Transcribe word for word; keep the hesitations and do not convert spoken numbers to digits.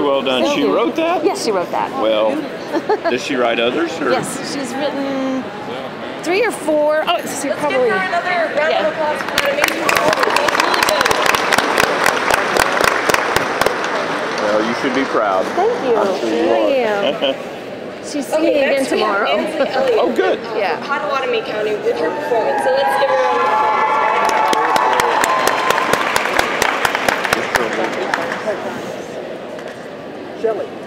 well done. Thank she you. wrote that? Yes, she wrote that. Well, does she write others? Or? Yes, she's written three or four. Oh, it's Let's probably. give her another round yeah. of applause for that amazing performance. That was really good. Well, you should be proud. Thank you. I'm sure you I are. am. She's singing Okay, again next we have tomorrow. Ansley Elliott. Oh, good. Yeah. From Potawatomi County with her performance. So let's give her a round of applause. Shelley.